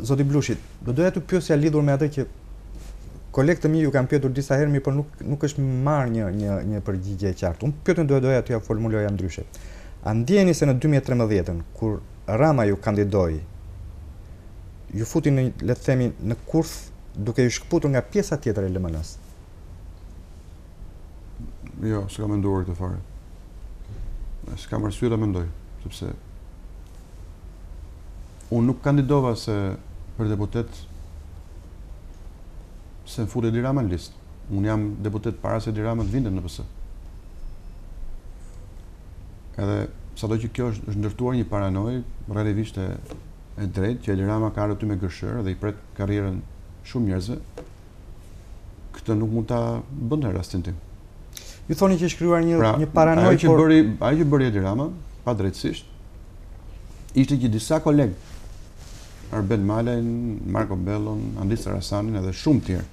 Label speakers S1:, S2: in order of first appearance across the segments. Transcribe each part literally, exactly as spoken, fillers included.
S1: zoti Blushi, do doja të pyesja lidhur me atë që kolegët e mi ju kanë pyetur disa herë, por nuk nuk është marrë një një një përgjigje e qartë. Unë pyetën do doja t'ja formuloja ndryshe. A ndjeni se në dy mijë e tremëdhjetë kur Rama ju kandidoi, ju futi në, le të themi, në kurth duke ju shkputur nga pjesa tjetër e L M N-s?
S2: Jo, s'kam menduar këtë fare. S'kam arsye ta mendoj, sepse unë nuk kandidova se për deputet se më futi Edi Rama në listë. Unë jam deputet para se Edi Rama të vinte në P S. Edhe sado që kjo është, është ndërtuar një paranojë relativisht e, e drejtë, që Edi Rama ka rrotuar me gërshërë dhe i pret karrierën shumë njerëzve, këtë nuk mund ta bënte në rastin tim.
S1: Ju thoni që është krijuar një
S2: pra,
S1: një paranojë,
S2: ajo që bëri, ajo që bëri Edi Rama, pa drejtësisht, ishte që disa kolegë, Arben Malen, Marko Bellon, Andris Rasanin edhe shumë tjerë,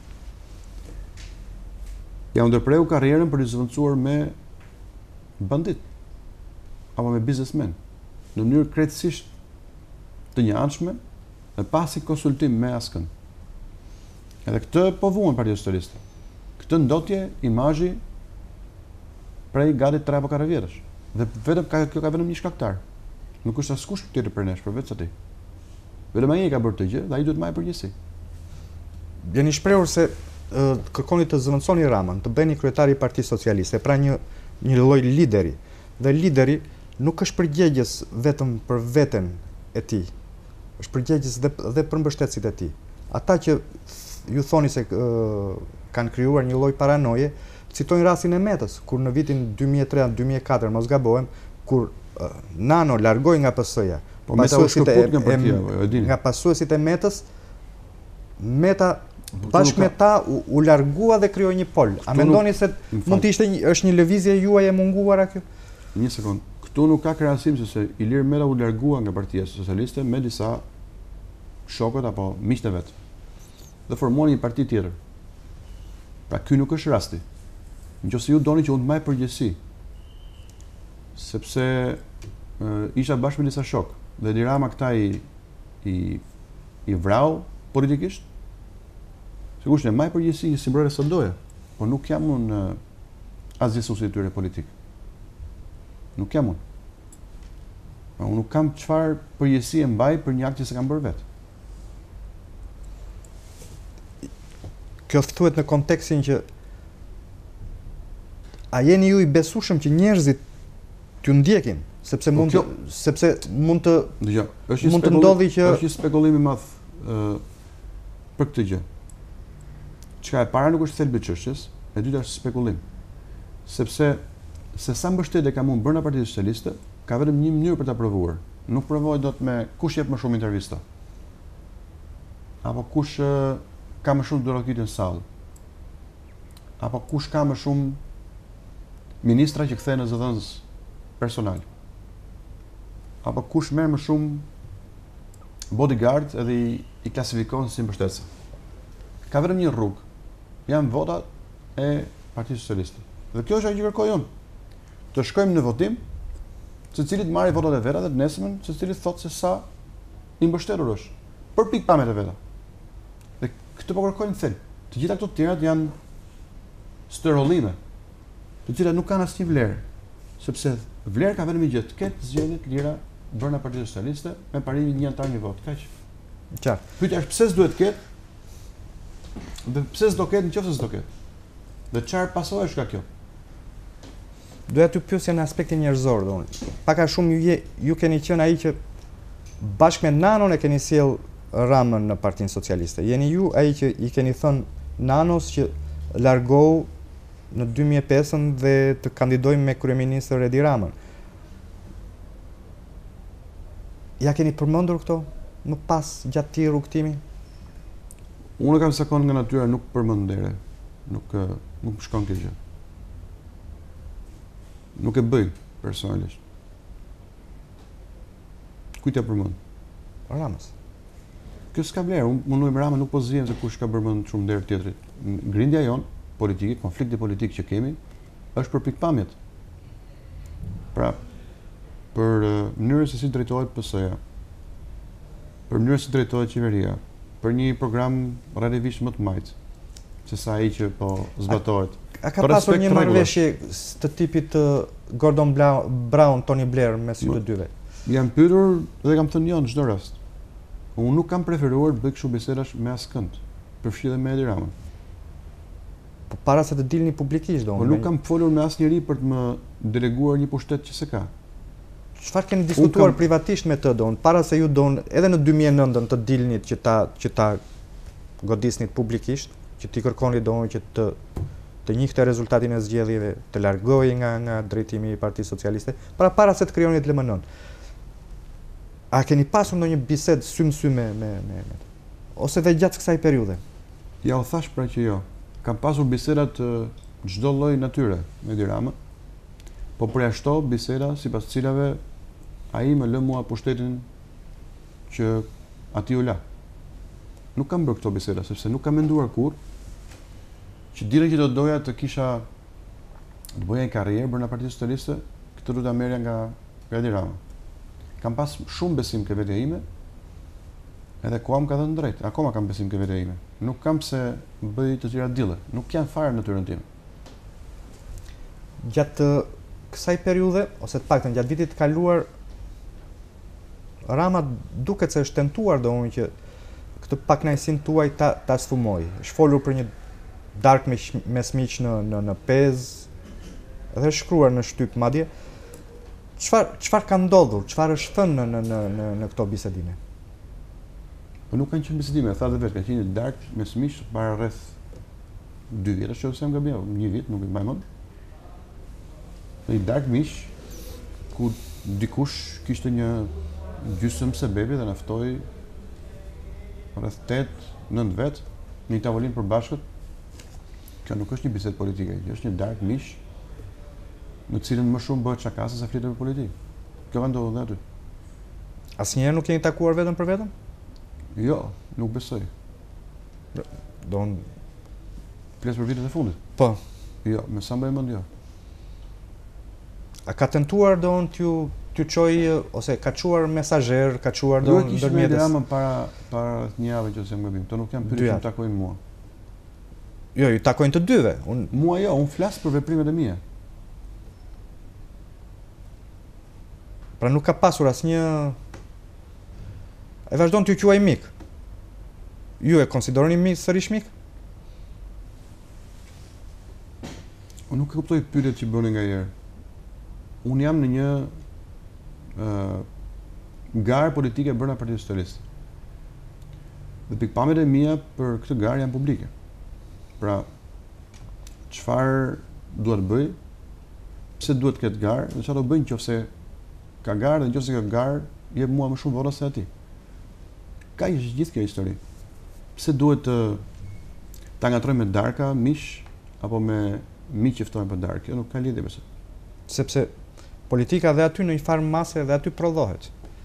S2: ja u ndërpreu karrierën për të zëvendësuar me bandit apo me biznesmen në mënyrë krejtësisht të njëanshme dhe pasi konsultim me askën. Edhe këtë po vuan Partia Socialiste. Këtë ndotje imazhi prej gati tre apo katër vjetësh. Dhe vetëm ka, kjo ka vetëm një shkaktar. Nuk është askush tjetër për nesh, përveç atij. Vetëm ai e ka bërë të gjë dhe ai duhet marrë përgjegjësi.
S1: Jeni shprehur se uh, kërkoni të zëvendësoni Ramën, të bëni kryetari i Partisë Socialiste, pra një një lloj lideri. Dhe lideri nuk është përgjegjës vetëm për veten e tij. Është përgjegjës dhe, dhe për mbështetësit e tij. Ata që ju thoni se uh, kanë krijuar një lloj paranoje, citojnë rastin e Metës, kur në vitin dy mijë e tre dy mijë e katër, mos gabojmë, kur uh, Nano largoi nga P S-ja,
S2: po pasuesit e, e, partia, e
S1: nga pasuesit e Metës, Meta bashkë me ta u, u largua dhe krijoi një pol. A mendoni se mund të ishte një, është një lëvizje juaj e munguara kjo?
S2: Një sekond. Këtu nuk ka krahasim se Ilir Meta u largua nga Partia Socialiste me disa shokët apo miqtë e vet. Dhe formuan një parti tjetër. Pra ky nuk është rasti. Nëse ju doni që unë të marr përgjegjësi, sepse uh, isha bashkë me disa shok dhe Edi Rama këta i i i vrau politikisht, sigurisht ne marr përgjegjësi si mbrojtës së doja, por nuk jam unë uh, asgjë substitutore politik. Nuk jam unë. Pra, unë nuk kam çfarë përgjegjësi e mbaj për një akt që s'e kam bërë vetë.
S1: Kjo thuhet në kontekstin që a jeni ju i besueshëm që njerëzit t'ju ndjekin, sepse mund
S2: kjo,
S1: të, sepse mund të
S2: dëgjoj, është
S1: mund të ndodhi që
S2: është një spekulim i madh uh, për këtë gjë. Çka e para nuk është thelbi i çështjes, e dyta është spekulim. Sepse se sa mbështetje kam unë brenda Partisë Socialiste, ka vetëm një mënyrë për ta provuar. Nuk provoj dot me kush jep më shumë intervista. Apo kush uh, ka më shumë dorëkytje në sallë. Apo kush ka më shumë ministra që kthehen në zëdhënës personal. Apo kush merr më shumë bodyguard edhe i, i klasifikohen si mbështetëse. Ka vetëm një rrugë. Janë votat e Partisë Socialiste. Dhe kjo është ajo që kërkoj unë. Të shkojmë në votim, secili të marrë votat e veta dhe të nesërmen, secili thotë se sa i mbështetur është. Për pikpamjet e veta. Dhe këtë po kërkojnë thellë. Të gjitha këto të tjerat janë stereollime, të cilat nuk kanë asnjë vlerë, sepse vlerë ka vetëm një gjë, të ketë zgjedhje të lira brenda Partisë Socialiste me parimin një antar një vot, kaq.
S1: Qartë.
S2: Pyetja është pse s'duhet të ketë? Dhe pse s'do ketë nëse s'do ketë? Dhe çfarë pasojësh ka kjo?
S1: Doja t'ju pyesja në aspektin njerëzor, domun. Pak a shumë ju, je, ju keni qenë ai që bashkë me Nanon e keni sjell Ramën në Partinë Socialiste. Jeni ju ai që i keni thënë Nanos që largohu në dy mijë e pesë dhe të kandidojmë me kryeministër Edi Ramën. Ja keni përmendur këto më pas gjatë këtij rrugtimi?
S2: Unë kam sakon nga natyra nuk përmend ndere. Nuk nuk më shkon kjo gjë. Nuk e bëj personalisht. Kujt e përmend?
S1: Ramës.
S2: Kjo s'ka vlerë. Unë unë me Ramën nuk po zgjem se kush ka përmend shumë nder tjetrit. Grindja jon politike, konflikti politik që kemi, është për pikpamjet. Pra, për uh, mënyrën se si drejtohet P S-ja. për mënyrën se drejtohet qeveria, për një program relativisht më të majtë, se sa ai që po zbatohet.
S1: A ka pasur një marrëveshje të tipit të Gordon Brown, Tony Blair mes ju të dyve?
S2: Jam pyetur dhe kam thënë jo në çdo rast. Unë nuk kam preferuar të bëj kështu bisedash me askënd, përfshi dhe me Edi Ramën.
S1: Po para se të dilni publikisht do.
S2: Po nuk kam folur me asnjëri për të më deleguar një pushtet që s'e ka.
S1: Çfarë keni diskutuar kam... privatisht me të don, para se ju don edhe në dy mijë e nëntën të dilnit që ta që ta godisnit publikisht, që ti kërkoni don që të të njihte rezultatin e zgjedhjeve, të largohej nga nga drejtimi i Partisë Socialiste, para para se të krijoni L M N-n. A keni pasur ndonjë bisedë sy në sy me me me ose dhe gjatë kësaj periudhe?
S2: Ja u thash pra që jo. Kam pasur biseda të çdo lloj natyre me Edi Ramën, po përjashto biseda sipas cilave ai më lë mua pushtetin që ati u la. Nuk kam bërë këto biseda sepse nuk kam menduar kurrë që dire që do doja të kisha të bëja një karrierë brenda Partisë Socialiste, këtë do ta merrja nga Edi Rama. Kam pas shumë besim ke vetja ime, edhe koha më ka dhënë drejt. Akoma kam besim ke vetja ime. Nuk kam pse bëj të tjera dille. Nuk janë fare në natyrën time.
S1: Gjatë kësaj periudhe, ose të paktën gjatë vitit të kaluar, Rama duket se është tentuar domun që këtë pakënaqësinë tuaj ta ta sfumoj. Është folur për një darkë mes miq në në në Pez, dhe është shkruar në shtyp madje. Çfarë çfarë ka ndodhur? Çfarë është thënë në në në në këto bisedime?
S2: Po nuk kanë qenë bisedime, tha dhe vetë, ka qenë darkë mes miq para rreth dy vjetësh, nëse më gaboj, një vit, nuk e mbaj mend. Një darkë miq ku dikush kishte një gjysmë sebebi dhe na ftoi rreth tetë nëntë vet në një tavolinë përbashkët. Kjo nuk është një bisedë politike, kjo është një darkë miq në cilën më shumë bëhet çakase se flitet për politikë. Kjo ka ndodhur dhe aty.
S1: Asnjëherë nuk keni takuar vetëm për vetëm?
S2: Jo, nuk besoj.
S1: Don
S2: flas për vitet e fundit.
S1: Po.
S2: Jo, me sa mbaj mend jo.
S1: A ka tentuar don t'ju t'ju çoj ose ka çuar mesazher, ka çuar don
S2: ndërmjet Ramën para para një javë që s'e gabim. To nuk janë pyetur që takojnë mua.
S1: Jo, ju takojnë të dyve. Un
S2: mua jo, un flas për veprimet e mia.
S1: Pra nuk ka pasur asnjë e vazhdon t'ju quaj mik. Ju e konsideroni mik sërish mik?
S2: Unë nuk e kuptoj pyetjet që bëni nga herë. Unë jam në një uh, garë politike brenda Partisë Socialiste. Dhe pikpamjet e mia për këtë garë janë publike. Pra, çfarë duhet bëj? Pse duhet të ketë garë? Dhe çfarë do bëj nëse ka garë dhe nëse ka garë jep mua më shumë vota se atij. Ka është gjithë kjo histori. Pse duhet të ta ngatroj me darka, mish apo me miq që ftojnë për darkë? Kjo nuk ka lidhje besoj.
S1: Sepse politika dhe aty në një farë mase dhe aty prodhohet.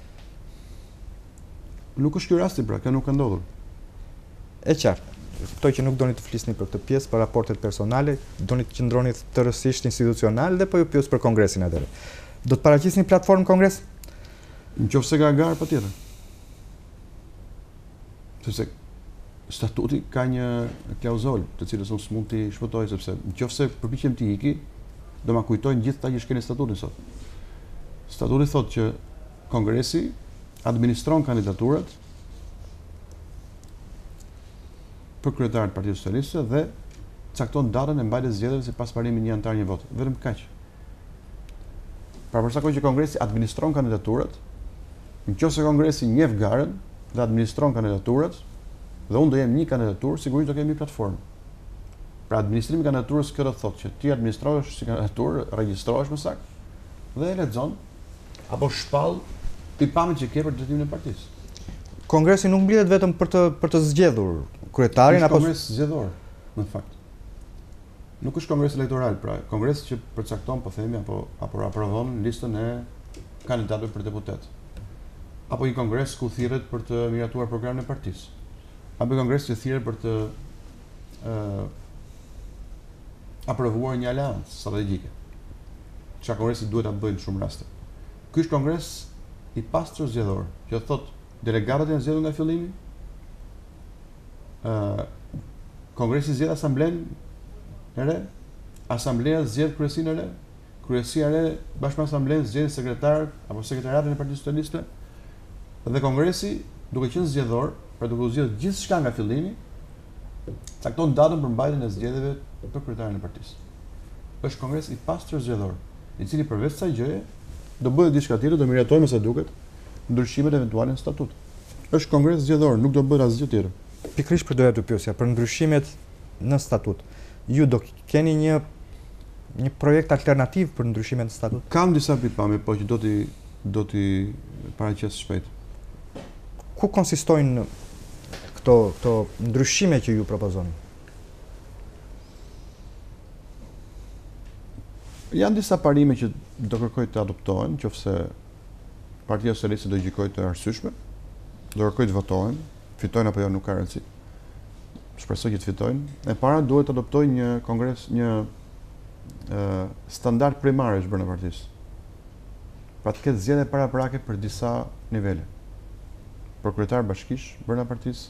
S2: Nuk është ky rasti pra, kjo nuk ka ndodhur.
S1: E qartë. Kuptoj që nuk doni të flisni për këtë pjesë, për raportet personale, doni të qëndroni tërësisht institucional dhe po ju pyes për kongresin atëherë. Do të paraqisni platformë kongres?
S2: Nëse ka garë patjetër. Sepse statuti ka një klauzol të cilës unë s'mund t'i shpëtoj sepse nëse përpiqem t'i iki, do ma kujtojnë gjithë ta që shkeni statutin sot. Statuti thotë që kongresi administron kandidaturat për kryetar të Partisë Socialiste dhe cakton datën e mbajtjes zgjedhjeve sipas parimit një antar një vot. Vetëm kaq. Pra për sa kohë që kongresi administron kandidaturat, nëse kongresi njeh garën dhe administron kandidaturat, dhe unë do jem një kandidaturë, sigurisht do kemi platformë. Pra administrimi i kandidaturës kjo do të thotë që ti administrohesh si kandidaturë, regjistrohesh më saktë dhe e lexon apo shpall pikpamjet që ke për drejtimin e partisë.
S1: Kongresi nuk mblidhet vetëm për të për të zgjedhur kryetarin apo
S2: kongres zgjedhor, në fakt. Nuk është kongres elektoral, pra kongres që përcakton, po themi, apo apo aprovon listën e kandidatëve për deputet. Apo një kongres ku thirret për të miratuar programin e partisë. Apo një kongres që thirret për të uh, aprovuar një aleancë strategjike. Çka kongresi duhet ta bëjë në shumë raste. Ky është kongres i pastër zgjedhor, që thotë Delegatët janë zgjedhur nga fillimi. Ë Kongresi zgjedh asamblen e re, asambleja zgjedh kryesinë e re, kryesia e re bashkë me asamblen zgjedh sekretar apo sekretariatin e Partisë Socialiste dhe Kongresi, duke qenë zgjedhor, pra duke u zgjedhur gjithçka nga fillimi, cakton datën për mbajtjen e zgjedhjeve për kryetarin e partisë. Është kongres i pastër zgjedhor, i cili përveç kësaj gjëje do bëhet diçka tjetër, do miratojmë sa duket ndryshimet eventuale në statut. Është kongres zgjedhor, nuk do bëhet asgjë tjetër.
S1: Pikërisht për doja të pyesja për ndryshimet në statut. Ju do keni një një projekt alternativ për ndryshimet në statut?
S2: Kam disa pikpamje, po që do t'i do t'i paraqes shpejt.
S1: Ku konsistojnë këto këto ndryshime që ju propozoni?
S2: Janë disa parime që do kërkoj të adoptohen, qofse Partia Socialiste do gjykojë të arsyeshme, do kërkoj të votohen, fitojnë apo jo nuk ka rëndësi. Shpresoj që të fitojnë. E para duhet të adoptojë një kongres, një uh, standard primarësh brenda partisë. Pra të ketë zgjedhje paraprake për disa nivele. Për kryetar bashkish brenda partisë,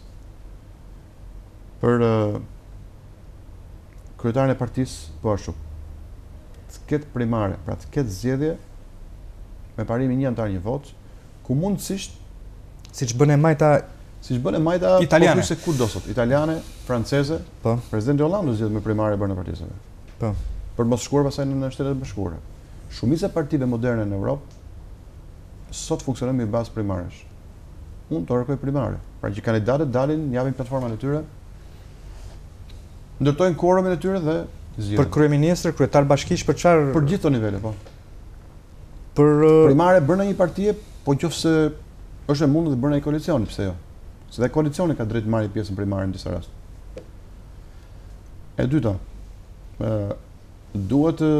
S2: për uh, kryetarin e partisë po ashtu. Të ketë primare, pra të ketë zgjedhje me parimin një antar një vot, ku mundësisht
S1: siç bën e majta
S2: siç bën e majta
S1: italiane,
S2: po se kudo sot, italiane, franceze,
S1: po.
S2: Presidenti Hollandë zgjedh me primare brenda partisë.
S1: Po.
S2: Për mos shkuar pasaj në Shtetet e Bashkuara. Shumica e partive moderne në Europë sot funksionojnë me bazë primaresh. Unë të kërkoj primare, pra që kandidatët dalin, japin platformën e tyre, ndërtojnë quorumin e tyre dhe zgjedhin.
S1: Për kryeministër, kryetar bashkish, për çfarë?
S2: Për gjithë këto nivele, po.
S1: Për
S2: primare brenda një partie, po qofse është e mundur të bëjë një koalicion, pse jo? Se dhe koalicioni ka drejt të marrë pjesën primare në disa raste. E dyta, ë duhet të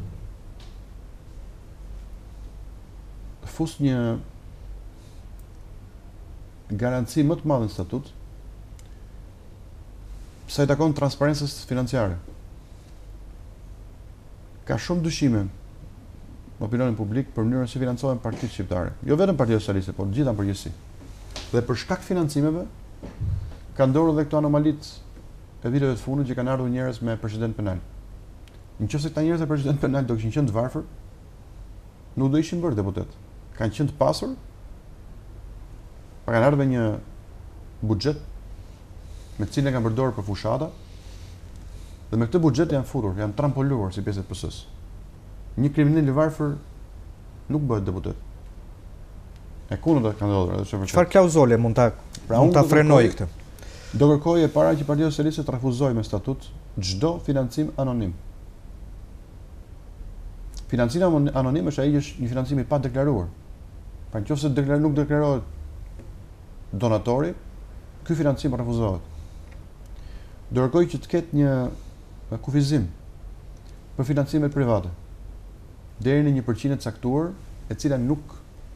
S2: fus një garanci më të madhe në statut sa i takon transparencës financiare. Ka shumë dyshime në opinionin publik për mënyrën se financohen partitë shqiptare. Jo vetëm Partia Socialiste, por gjithë në përgjithësi. Dhe për shkak financimeve ka ndodhur edhe këto anomalitë e viteve të fundit që kanë ardhur njerëz me precedent penal. Nëse këta njerëz me precedent penal do kishin qenë të varfër, nuk do ishin bërë deputet. Kanë qenë të pasur, pa kanë ardhur me një buxhet me të cilin e kanë përdorur për fushata, dhe me këtë buxhet janë futur, janë trampoluar si pjesë e P S-s. Një kriminal i varfër nuk bëhet deputet. E kundërta ka ndodhur, edhe çfarë?
S1: Çfarë klauzole mund ta pra mund ta frenojë këtë?
S2: Do kërkojë e para që Partia Socialiste të refuzojë me statut çdo financim anonim. Financimi anonim është ai që është një financim i pa deklaruar. Pra nëse deklar nuk deklarohet donatori, ky financim refuzohet. Do kërkojë që të ketë një kufizim për financimet private deri në një përqindje të caktuar, e cila nuk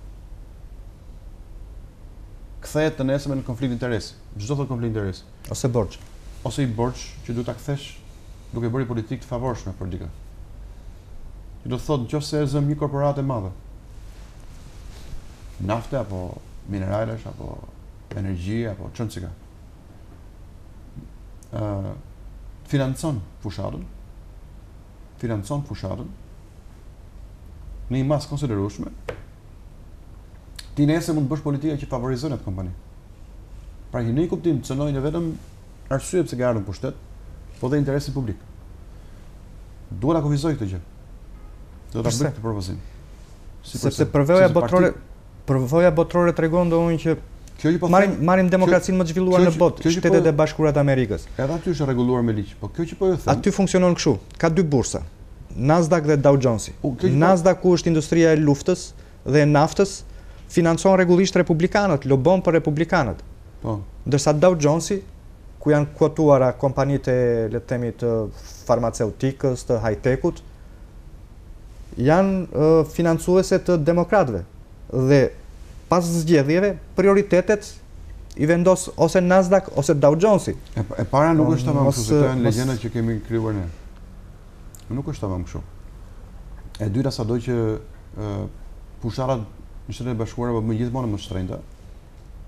S2: kthehet të nesërme në konflikt interesi. Çdo lloj konflikt interesi.
S1: Ose borxh.
S2: Ose i borxh që duhet ta kthesh duke bërë politikë të favorshme për dikë. Që do të thotë nëse e zëm një korporatë e madhe, nafte apo mineralesh apo energji apo çon çka. ë financon fushatën, financon fushatën në një masë konsiderueshme, ti nesër mund të bësh politika që favorizon atë kompani. Pra që në një kuptim të cënojnë vetëm arsye pse ka ardhur në pushtet, po dhe interesi publik. Duhet ta kufizoj këtë gjë. Do ta bëj këtë propozim.
S1: Si sepse përvoja botërore, përvoja botërore tregon domun që
S2: kjo që po
S1: marrim marrim demokracinë më të zhvilluar në botë, Shtetet e Bashkuara të Amerikës.
S2: Edhe aty është rregulluar me ligj, po kjo që po ju them.
S1: Aty funksionon kështu. Ka dy bursa. Nasdaq dhe Dow Jonesi. Nasdaq ku është industria e luftës dhe e naftës, financon rregullisht republikanët, lobon për republikanët.
S2: Po.
S1: Ndërsa Dow Jonesi, ku janë kotuara kompanitë e le të themi të farmaceutikës, të high-tech-ut, janë uh, financuese të demokratëve. Dhe pas zgjedhjeve, prioritetet i vendos ose Nasdaq ose Dow Jonesi.
S2: E, e para nuk është tamam kështu, këto janë legjendat që kemi krijuar ne. Nuk është tamam kështu. E dyta sado që uh, pusharat në Shtetet e Bashkuara po më gjithmonë më shtrenjta.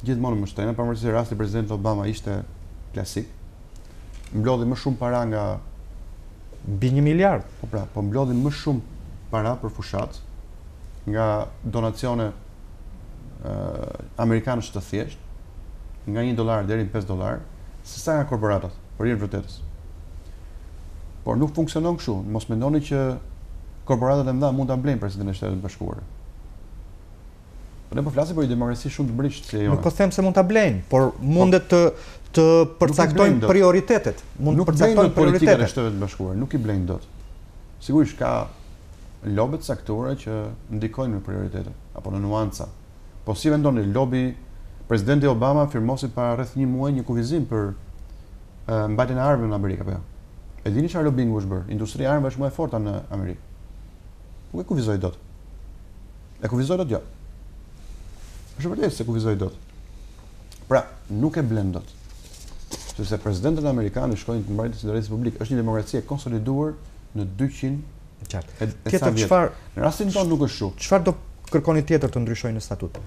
S2: gjithmonë më shtrenën, pavarësisht se rasti president Obama ishte klasik. Mblodhi më shumë para nga
S1: mbi një miliard.
S2: Po pra, po mblodhi më shumë para për fushat nga donacione uh, amerikanësh të thjesht, nga një dolar deri në pesë dollar, se sa nga korporatat, për hir vërtetës. Por nuk funksionon kështu. Mos mendoni që korporatat e mëdha mund ta blejnë presidentin e Shtetit Bashkuar. Po ne po flasim për një demokraci shumë të mbrishtë si ajo.
S1: Nuk po them se mund ta blejnë, por mundet të të përcaktojnë prioritetet. Mund të përcaktojnë
S2: prioritetet e Shtetit Bashkuar, nuk i blejnë dot. Sigurisht ka lobe të caktuara që ndikojnë në prioritete apo në nuanca. Po si mendoni, lobi presidenti Obama firmosi para rreth një muaji një kufizim për uh, mbajtjen e armëve në Amerikë apo jo? E dini çfarë lobingu është bërë? Industria e armëve është më e forta në Amerikë. Nuk e kufizoi dot. E kufizoi dot jo. Është vërtet se kufizoi dot. Pra, nuk e blen dot. Sepse presidentët amerikanë shkojnë të mbajtjes së drejtës publike. Është një demokraci e konsoliduar në dyqind
S1: qartë. Tjetër çfarë?
S2: Në rastin tonë nuk është kështu.
S1: Çfarë do kërkoni tjetër të ndryshojë në statut?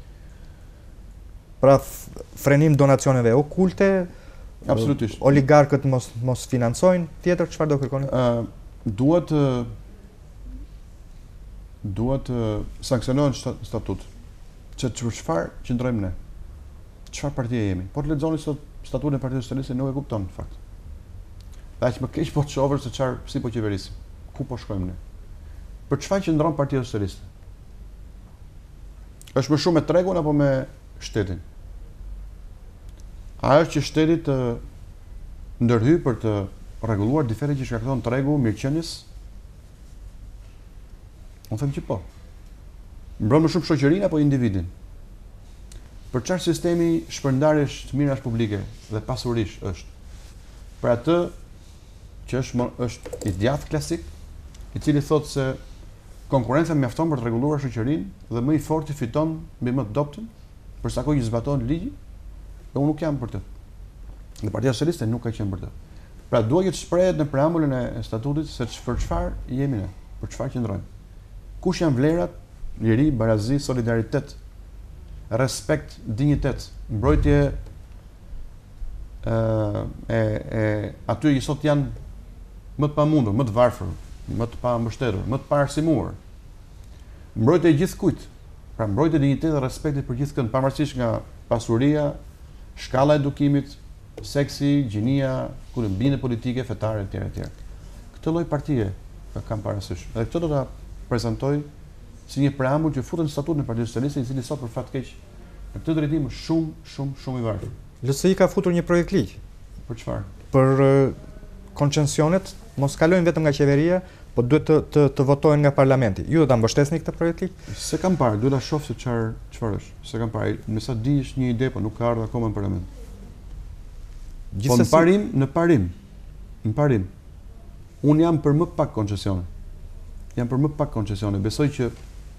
S1: Pra frenim donacioneve okulte,
S2: absolutisht.
S1: Oligarkët mos mos financojnë, tjetër çfarë do kërkoni?
S2: Uh, duhet uh, duhet uh, sanksionohen statut. Që çfarë qëndrojmë ne? Çfarë partie jemi? Po të lexoni sot statutin e Partisë Socialiste nuk e kupton në fakt. Dhe aq më keq po të shohësh se çfarë si po qeverisim. Ku po shkojmë ne? Për çfarë qëndron Partia Socialiste? Është më shumë me tregun apo me shtetin? A është që shteti të ndërhyj për të rregulluar diferencë që shkakton tregu mirëqenies? Unë them që po. Mbron më shumë shoqërinë apo individin? Për çfarë sistemi shpërndarjesh të mirash publike dhe pasurish është? Për atë që është është i djathtë klasik, i cili thotë se konkurenca mjafton për të rregulluar shoqërinë dhe më i forti fiton mbi më të dobtën, për sa kohë që zbatohen ligji. Dhe unë nuk jam për të. Dhe Partia Socialiste nuk ka qenë për të. Pra duhet të shprehet në preambullën e statutit se për çfarë jemi ne, për çfarë qëndrojmë. Kush janë vlerat, liri, barazi, solidaritet, respekt, dinjitet, mbrojtje e, e, e aty që sot janë më të pamundur, më të varfër, më të pambështetur, më të paarsimuar. Mbrojtje e gjithkujt. Pra mbrojtje e dinjitetit dhe respektit për gjithkënd, pavarësisht nga pasuria, shkalla e edukimit, seksi, gjinia, kurrëmbine politike, fetare etj etj. Këtë lloj partie kam parasysh. Dhe këtë do ta prezantoj si një preambull që futet në statutin e Partisë Socialiste, i cili sot për fat keq në këtë drejtim është shumë, shumë, shumë i varfër.
S1: L S I ka futur një projekt ligj.
S2: Për çfarë?
S1: Për uh, koncesionet mos kalojnë vetëm nga qeveria, po duhet të, të, të votohen nga parlamenti. Ju do ta mbështesni këtë projekt ligj?
S2: Se kam parë, duhet ta shoh se çfarë çfarë është. Se kam parë, me sa di është një ide, po nuk ka ardhur akoma në parlament. Po në parim, në parim, në parim, unë jam për më pak koncesione. Jam për më pak koncesione. Besoj që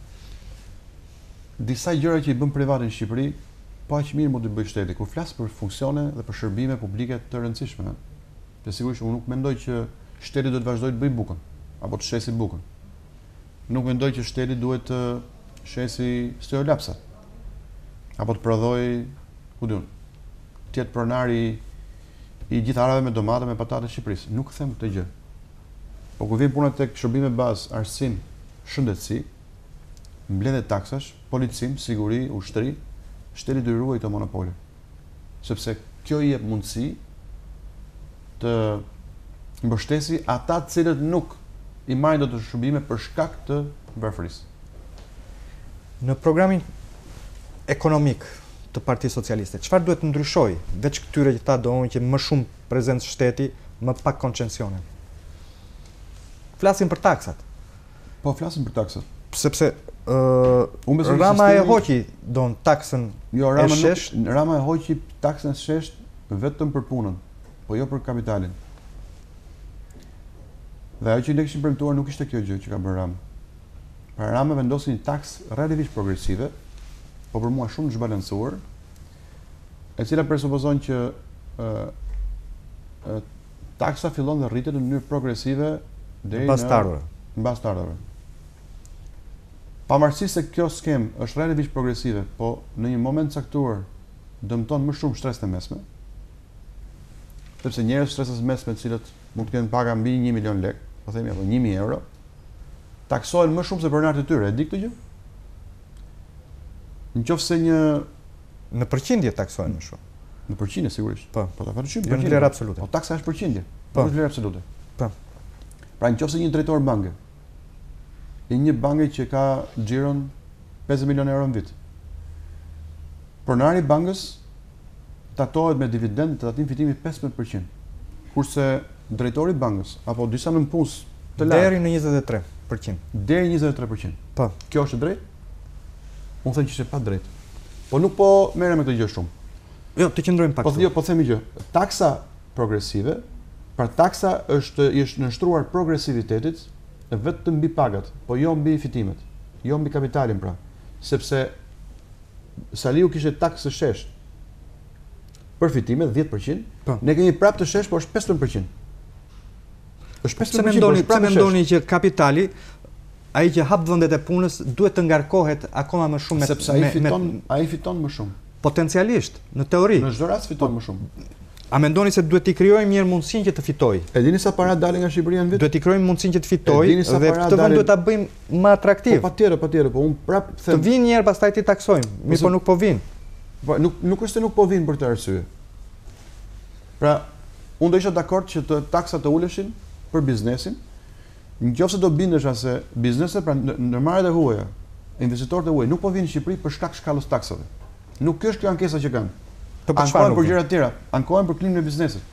S2: disa gjëra që i bën privati në Shqipëri, po aq mirë mund të bëj shteti. Kur flas për funksione dhe për shërbime publike të rëndësishme, dhe sigurisht unë nuk mendoj që shteti duhet të vazhdojë të bëjë bukën apo të shesi bukën. Nuk mendoj që shteti duhet të shesi stojolapsa apo të prodhojë, ku diun, të jetë pronari i gjithë arave me domate me patate të Shqipërisë. Nuk them këtë gjë. Po kur vjen puna tek shërbime bazë, arsim, shëndetësi, mbledhje taksash, policim, siguri, ushtri, shteti do ruaj këto monopole. Sepse kjo i jep mundësi të mbështesi ata të cilët nuk i marrin dot të shërbime për shkak të varfërisë.
S1: Në programin ekonomik të Partisë Socialiste, çfarë duhet të ndryshojë veç këtyre që ta doin që më shumë prezencë shteti, më pak koncesione? Flasim për taksat.
S2: Po flasim për taksat.
S1: Sepse uh, Rama sistemi... e hoqi don taksën
S2: jo, Rama
S1: e shesh.
S2: Nuk, Rama e hoqi taksën e shesh vetëm për punën, po jo për kapitalin. Dhe ajo që ne kishim premtuar nuk ishte kjo gjë që ka bërë Rama. Pra Rama vendosi një taksë relativisht progresive, po për mua shumë zhbalancuar, e cila presupozon që uh, uh, taksa fillon dhe rritet në mënyrë progresive deri në mbas të ardhurave. Pavarësisht se kjo skem është relativisht progresive, po në një moment caktuar dëmton më shumë shtresën e mesme, sepse njerëz stresës së mesme të cilët mund të kenë paga mbi një milion lekë, po themi apo një mijë euro, taksohen më shumë se pronarët e tyre. E di këtë gjë? Nëse një
S1: në përqindje taksohen më shumë.
S2: Në përqindje sigurisht.
S1: Po,
S2: po ta përqindje.
S1: Jo në vlerë absolute.
S2: Po taksa është përqindje.
S1: Po,
S2: në vlerë absolute.
S1: Po.
S2: Pra nëse një drejtor banke, i një banke që ka xhiron pesëdhjetë milionë euro në vit, pronari i bankës tatohet me dividend të tatim fitimi pesëmbëdhjetë përqind, kurse drejtori i bankës apo disa nënpunës të lartë
S1: deri në njëzet e tre përqind.
S2: Deri njëzet e tre përqind.
S1: Po.
S2: Kjo është e drejtë? Unë them që është e pa drejtë. Po nuk po merrem me këtë gjë shumë.
S1: Jo, të qëndrojmë pak.
S2: Po jo, po themi gjë. Taksa progresive, pra taksa është është nënshtruar progresivitetit vetëm mbi pagat, po jo mbi fitimet, jo mbi kapitalin pra, sepse Saliu kishte taksë të shesh për fitimet dhjetë përqind,
S1: po.
S2: Ne kemi prapë të shesh, por është pesëdhjetë përqind. Është pesëdhjetë përqind.
S1: Mendoni, pse mendoni që kapitali, ai që hap vendet e punës, duhet të ngarkohet akoma më shumë me
S2: sepse ai fiton, ai fiton më shumë.
S1: Potencialisht, në teori.
S2: Në çdo rast fiton më shumë.
S1: A mendoni se duhet t'i krijojmë mirë mundësinë që të fitojë?
S2: E dini sa para dalin nga Shqipëria në vit?
S1: Duhet t'i krijojmë mundësinë që të fitojë dhe këtë vend duhet ta bëjmë më atraktiv.
S2: Po patjetër, patjetër, po un prap them.
S1: Të vinë një herë pastaj ti taksojmë, mirë po nuk po vinë.
S2: Po nuk nuk është se nuk po vinë për këtë arsye. Pra, unë do isha dakord që të taksat të uleshin për biznesin. Nëse do bindesha se bizneset, pra ndërmarrjet e huaja, investitorët e huaj nuk po vinë në Shqipëri për shkak shkallës taksave. Nuk është kjo ankesa që kanë. Ankohen për gjëra të tjera, ankohen për klimën e biznesit.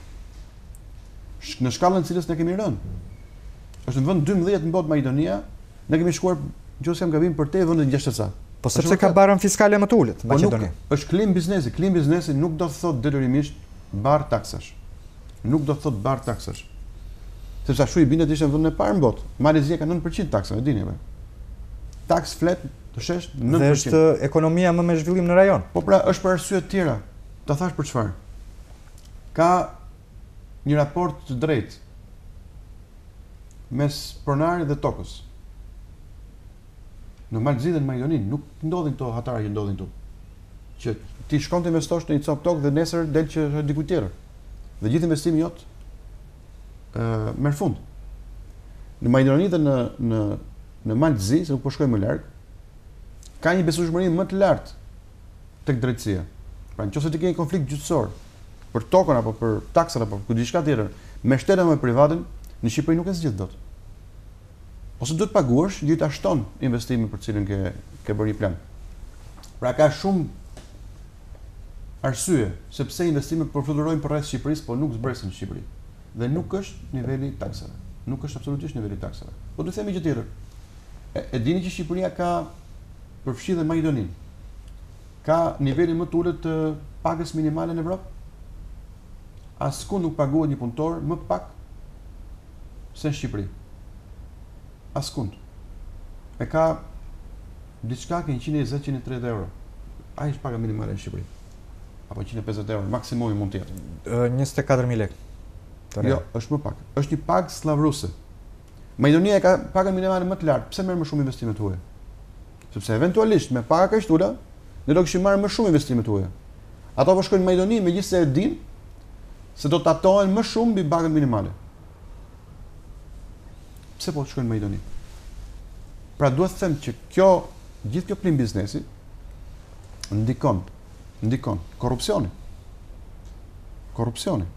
S2: Në shkallën cilës ne kemi rënë. Është në vend dymbëdhjetë në botë Maqedonia, ne kemi shkuar, nëse jam gabim, për te vendet gjashtësa.
S1: Po sepse ka barën fiskale më të ulët Maqedonia.
S2: Është klim biznesi, klim biznesi nuk do të thotë detyrimisht bar taksash. Nuk do të thotë bar taksash. Sepse ashtu i bindet ishte në vendin e parë në botë. Malezia ka nëntë përqind taksa, e dini apo? Taks flet të shesh nëntë përqind.
S1: Dhe është ekonomia më me zhvillim në rajon.
S2: Po pra, është për arsye të tjera. Ta thash për çfarë? Ka një raport të drejtë mes pronarit dhe tokës. Në Malzi dhe në Maqedoni nuk ndodhin këto hatara që ndodhin këtu. Që ti shkon të investosh në një cop tokë dhe nesër del që është diku tjetër. Dhe gjithë investimi jot ë merr fund. Në Maqedoni dhe në në në Malzi, se nuk po shkoj më larg, ka një besueshmëri më të lartë tek drejtësia. Pra nëse ti ke një konflikt gjyqësor për tokën apo për taksat apo për diçka tjetër me shtetin apo me privatin, në Shqipëri nuk e zgjidh dot. Ose duhet paguash, gjithë ta shton investimin për cilën ke ke bërë një plan. Pra ka shumë arsye sepse investimet po fluturojnë përreth Shqipërisë, po nuk zbresin në Shqipëri. Dhe nuk është niveli i taksave. Nuk është absolutisht niveli i taksave. Po do të themi gjë tjetër. E, e dini që Shqipëria ka përfshirë dhe Maqedoninë. Ka nivelin më të ulët të pagës minimale në Evropë? Askund nuk paguhet një punëtor më pak se në Shqipëri. Askund. E ka diçka ke njëqind e njëzet deri në njëqind e tridhjetë euro. Ai është paga minimale në Shqipëri. Apo njëqind e pesëdhjetë euro, maksimumi mund të jetë.
S1: njëzet e katër mijë lekë.
S2: Jo, është më pak. Është një pagë sllavruse. Maqedonia ka pagën minimale më të lartë. Pse merr më shumë investime të huaja? Sepse eventualisht me paga kaq të ulta ne do kishim marrë më shumë investime të huaja. Ato po shkojnë në Maqedoni megjithëse e dinë se do të tatohen më shumë mbi pagën minimale. Pse po shkojnë në Maqedoni? Pra duhet të them që kjo, gjithë kjo plim biznesi ndikon, ndikon korrupsioni. Korrupsioni.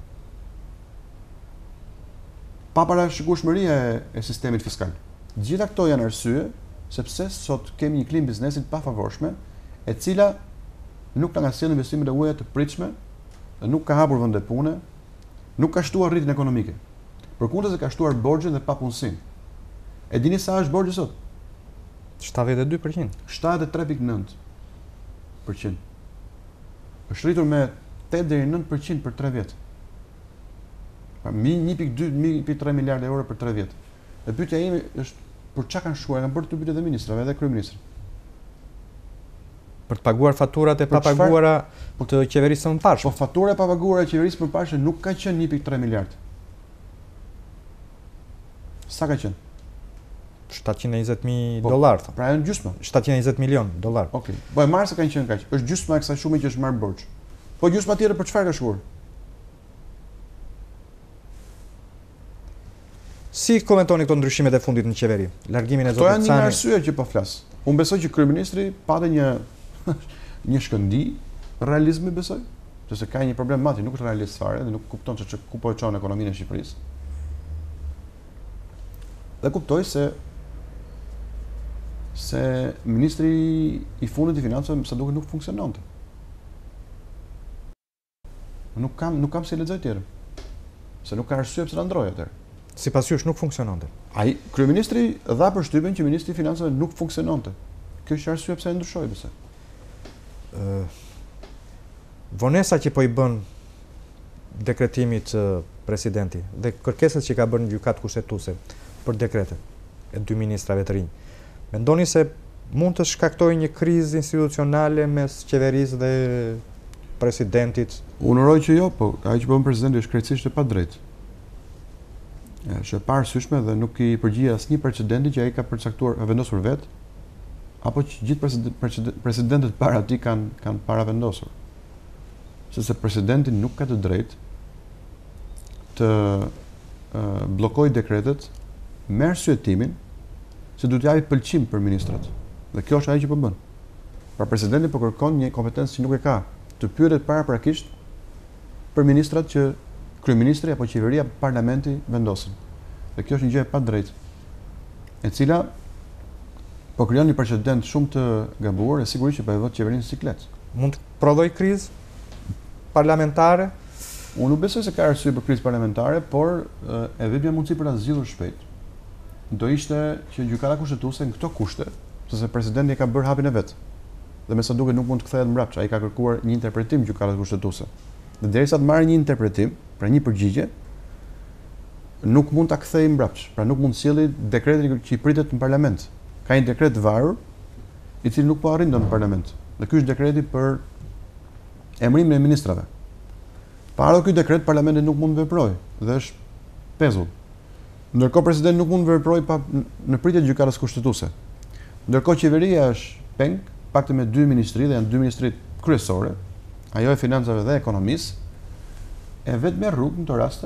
S2: Pa parashikueshmëria e, e sistemit fiskal. Gjitha këto janë arsye sepse sot kemi një klim biznesi të pafavorshme, e cila nuk ka ngasjellë investimet e huaja të pritshme, nuk ka hapur vende pune, nuk ka shtuar rritjen ekonomike. Përkundër se ka shtuar borxhin dhe papunësinë. E dini sa është borxhi sot?
S1: shtatëdhjetë e dy përqind.
S2: shtatëdhjetë e tre pikë nëntë përqind. Është rritur me tetë deri në nëntë përqind për tre vjet. Pra një pikë dy, një pikë tre miliardë euro për tre vjet. Dhe pyetja ime është për çka kanë shkuar, kanë bërë të pyetje dhe ministrave dhe kryeministrit.
S1: Për të paguar faturat e papaguara të qeverisë së mëparshme.
S2: Po fatura e papaguara e qeverisë së mëparshme nuk ka qenë një pikë tre miliardë. Sa ka qenë?
S1: shtatëqind e njëzet mijë dollar.
S2: Pra janë gjysma.
S1: shtatëqind e njëzet milion dollar.
S2: Okej. Po e marr se kanë qenë kaq. Është gjysma e kësaj shumë që është marr borxh. Po gjysma tjetër për çfarë ka shkuar?
S1: Si komentoni këto ndryshimet e fundit në qeveri? Largimin e
S2: Këto janë
S1: zotit
S2: një nga
S1: Cani.
S2: arsyet që po flas. Unë besoj që kryeministri pati një një shkëndi realizmi, besoj, sepse ka një problem mati, nuk është realist fare dhe nuk kupton se ku po e çon ekonominë e Shqipërisë. Dhe kuptoj se se ministri i fundit i financave sa duket nuk funksiononte. Nuk kam nuk kam si lexoj tjetër. Se nuk ka arsye pse ta ndroj atëherë.
S1: Sipas jush nuk funksiononte.
S2: Ai kryeministri dha përshtypjen që ministri i financave nuk funksiononte. Kjo është arsye pse e ndryshoi besoj.
S1: Ë vonesa që po i bën dekretimit uh, presidenti dhe kërkesat që ka bërë në gjykatë kushtetuese për dekretet e dy ministrave të rinj. Mendoni se mund të shkaktojë një krizë institucionale mes qeverisë dhe presidentit?
S2: Unë uroj që jo, po ai që bën presidenti është krejtësisht e padrejtë. Është e parësyeshme dhe nuk i përgjigj asnjë precedenti që ai ka përcaktuar e vendosur vet, apo që gjithë presidentët para atij kanë kanë paravendosur. Sepse presidenti nuk ka të drejtë të uh, bllokojë dekretet me arsyetimin se duhet japë pëlqim për ministrat. Dhe kjo është ajo që po bën. Pra presidenti po kërkon një kompetencë që nuk e ka, të pyetet paraprakisht për ministrat që kryeministri apo qeveria apo parlamenti vendosin. Dhe kjo është një gjë e padrejtë, e cila po krijon një precedent shumë të gabuar e sigurisht që po e vë qeverinë në siklet.
S1: Mund të prodhoj krizë parlamentare?
S2: Unë nuk besoj se ka arsye për krizë parlamentare, por e vetmja mundësi për ta zgjidhur shpejt do ishte që gjykata kushtetuese në këto kushte, sepse presidenti ka bërë hapin e vet. Dhe me sa duket nuk mund të kthehet mbrapsht, ai ka kërkuar një interpretim gjykatës kushtetuese. Dhe derisa të marrë një interpretim, pra një përgjigje, nuk mund ta kthejë mbrapsht. Pra nuk mund sjelli dekretin që i pritet në parlament. Ka një dekret të varur, i cili nuk po arrin dot në parlament. Dhe ky është dekreti për emërimin e ministrave. Para ky dekret parlamenti nuk mund të veprojë dhe është pezull. Ndërkohë presidenti nuk mund të veprojë pa në pritje të gjykatës kushtetuese. Ndërkohë qeveria është peng, pakte me dy ministri dhe janë dy ministri kryesore, ajo e financave dhe ekonomisë, e vetme rrugë në të raste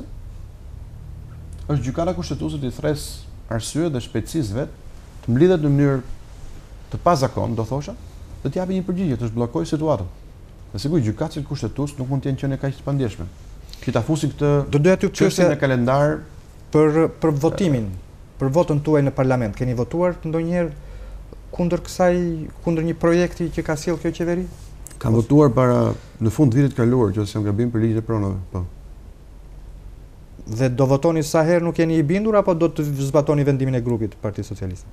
S2: është gjykata kushtetuese të thres arsye dhe shpejtësisë vet të mblidhet në mënyrë të pazakon, do thosha, dhe të japë një përgjigje, të zhbllokojë situatën. Dhe sigurisht gjykatët kushtetuese nuk mund të jenë qenë kaq të pandjeshme. Që ta fusin këtë
S1: Do doja t'ju pyesja
S2: në kalendar
S1: për për votimin, për votën tuaj në parlament. Keni votuar ndonjëherë kundër kësaj, kundër një projekti që ka sjell kjo qeveri?
S2: Kam votuar para në fund të vitit kaluar, që s'jam gabim për ligjin e pronave, po.
S1: Dhe do votoni sa herë nuk jeni i bindur apo do të zbatoni vendimin e grupit të Partisë Socialiste?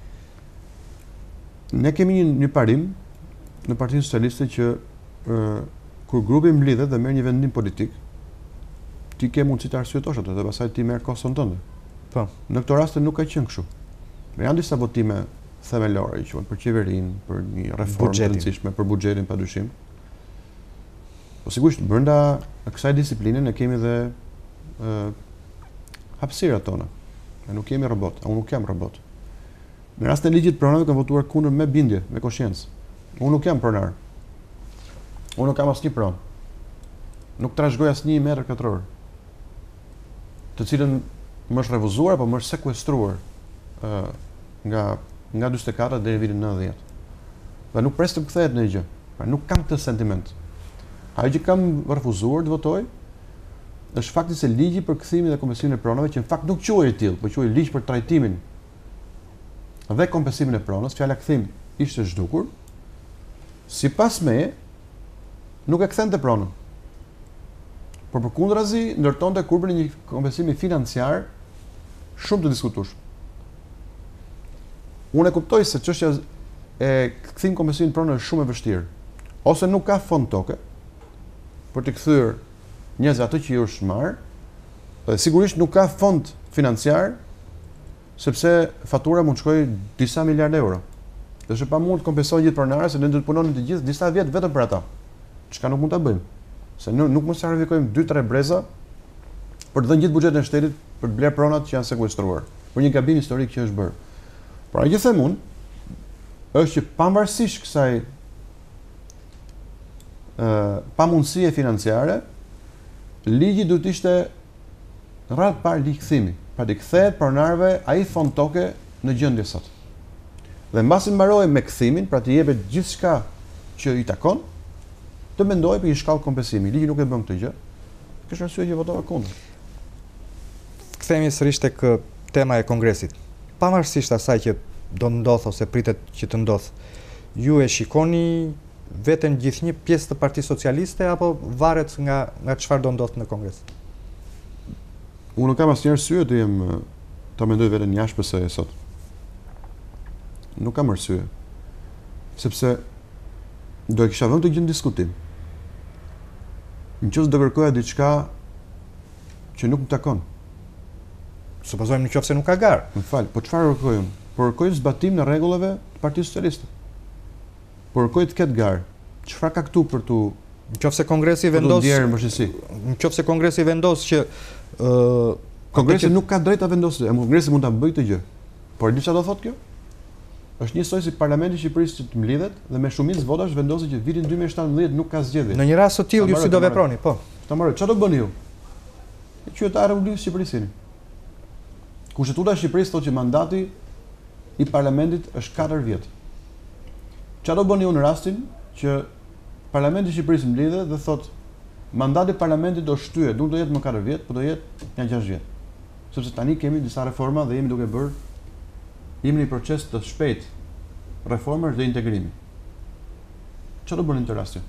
S2: Ne kemi një, një parim në Partinë Socialiste që uh, kur grupi mblidhet dhe merr një vendim politik, ti ke mundësi të arsyetosh atë dhe pastaj ti merr kohën tënde.
S1: Po.
S2: Në këtë rast nuk ka qenë kështu. Me janë disa votime themelore, që janë për qeverinë, për një reformë të rëndësishme, për buxhetin padyshim. Po sigurisht brenda kësaj disipline ne kemi dhe uh, hapësirat tona. Ne nuk kemi robot, unë nuk jam robot. Në rastin e ligjit pronave kam votuar kundër me bindje, me koshiencë. Unë nuk jam pronar. Unë nuk kam asnjë pronë. Nuk trashëgoj asnjë metër katror, të cilën më është refuzuar apo më është sekuestruar uh, nga nga dyqindëdhjetë e katër deri në vitin nëntëdhjetë. Dhe nuk pres të kthehet në gjë. Pra nuk kam këtë sentiment. Ajo që kam refuzuar të votoj është fakti se ligji për kthimin dhe kompensimin e pronave, që në fakt nuk quhej tillë, por quhej ligj për trajtimin dhe kompensimin e pronës, fjala kthim ishte zhdukur, sipas meje nuk e kthente pronën. Por përkundrazi ndërtonte kurbën e një kompensimi financiar shumë të diskutueshëm. Unë e kuptoj se çështja e kthim kompensimin pronën është shumë e vështirë. Ose nuk ka fond toke për të kthyer njerëz atë që i është marrë, dhe sigurisht nuk ka fond financiar sepse fatura mund të shkojë disa miliardë euro. Dhe është pa mund të kompensojë gjithë pronarët, se ne do të punonin të gjithë disa vjet vetëm për ata. Çka nuk mund ta bëjmë. Se nuk, nuk mund të sacrifikojmë dy tre breza për të dhënë gjithë buxhetin e shtetit për të bler pronat që janë sekuestruar. Për një gabim historik që është bërë. Por ajo që them unë është që pavarësisht kësaj uh, pamundësie financiare, ligji duhet ishte rreth parë likthimi. Pra të kthehet pronarëve ai fond toke në gjendje sot. Dhe mbasi mbaroi me kthimin, pra të jepet gjithçka që i takon, të mendoj për një shkallë kompensimi. Ligji nuk e bën këtë gjë. Kështë arsye që votova kundër.
S1: Kthehemi sërish tek tema e Kongresit. Pavarësisht asaj që do ndodh ose pritet që të ndodh, ju e shikoni veten gjithë një pjesë të Partisë Socialiste apo varet nga nga çfarë do ndodh në Kongres?
S2: Unë nuk kam asnjë arsye të jem ta mendoj veten jashtë pse e sot. Nuk kam arsye. Sepse do e kisha vënë të gjë në diskutim. Nëse do kërkoja diçka që nuk më takon.
S1: Supozojmë nëse nuk ka garë.
S2: Më fal, po çfarë kërkoj unë? Po kërkoj zbatim në rregullave të Partisë Socialiste. Po kërkoj të ketë garë. Çfarë ka këtu për tu
S1: Nëse Kongresi vendos, nëse Kongresi vendos që ë
S2: Kongresi nuk ka drejt ta vendosë, Kongresi mund ta bëjë këtë gjë. Por di çfarë do thotë kjo? Është njësoj si Parlamenti i Shqipërisë që të mlidhet dhe me shumicë votash vendosë që vitin dy mijë e shtatëmbëdhjetë nuk ka zgjedhje.
S1: Në një rast të tillë ju si do veproni, po.
S2: Ta marrë, çfarë do bëni ju? E qytetarë e Republikës së Shqipërisë. Kushtetuta e Shqipërisë thotë që mandati i Parlamentit është katër vjet. Çfarë do bëni ju në rastin që Parlamenti i Shqipërisë mlidhet dhe thotë mandati i Parlamentit do shtyhet, nuk do jetë më katër vjet, por do jetë një gjashtë vjet. Sepse tani kemi disa reforma dhe jemi duke bërë jemi në një proces të shpejt reformash dhe integrimi. Çfarë do bëni në këtë rast?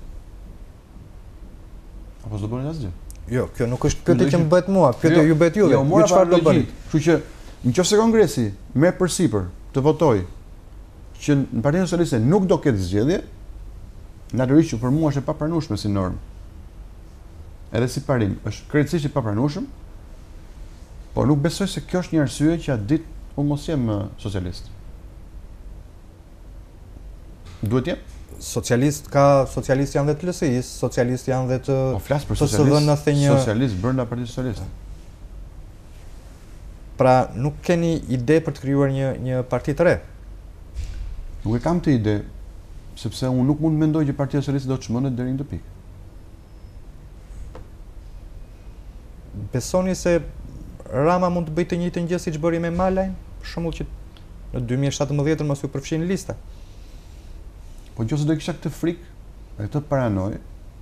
S2: Apo do bëni asgjë?
S1: Jo, kjo nuk është pyetje që më bëhet mua, pyetje ju bëhet juve.
S2: Jo, çfarë do bëni? Kështu që nëse Kongresi merr përsipër të votojë që në Partinë Socialiste nuk do ketë zgjedhje, natyrisht që për mua është e papranueshme si normë. Edhe si parim, është krejtësisht i papranueshëm, por nuk besoj se kjo është një arsye që atë ditë unë mos jem socialist. Duhet jem?
S1: Socialist ka socialist janë dhe të L S I-s, socialist janë dhe të
S2: Po flas për socialist,
S1: një...
S2: socialist brenda Partisë Socialiste.
S1: Pra nuk keni ide për të krijuar një një parti të re?
S2: Nuk e kam të ide, sepse unë nuk mund të mendoj që Partia Socialiste do të çmendet deri në këtë pikë.
S1: Besoni se Rama mund të bëjë të njëjtën gjë siç bëri me Malajn, për shembull që në dy mijë e shtatëmbëdhjetë mos u përfshin në lista.
S2: Po nëse do kisha këtë frikë, e këtë paranojë,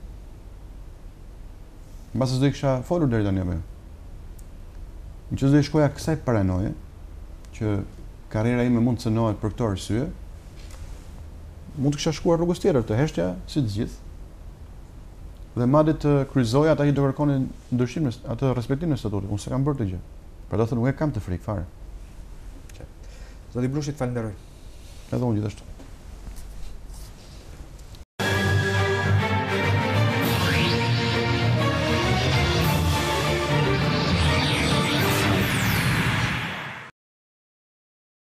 S2: mbas do kisha folur deri tani apo jo. Nëse do të shkoja kësaj paranoje, që karriera ime mund të cënohet për këtë arsye, mund të kisha shkuar rrugës tjetër, të heshtja si të gjithë. Dhe madje të kryqëzoja ata që do kërkonin ndryshim në atë respektimin e statutit. Unë s'kam bërë të gjë. Për do të thënë nuk e kam të frikë fare.
S1: Zoti Blushit, falenderoj.
S2: Edhe unë gjithashtu.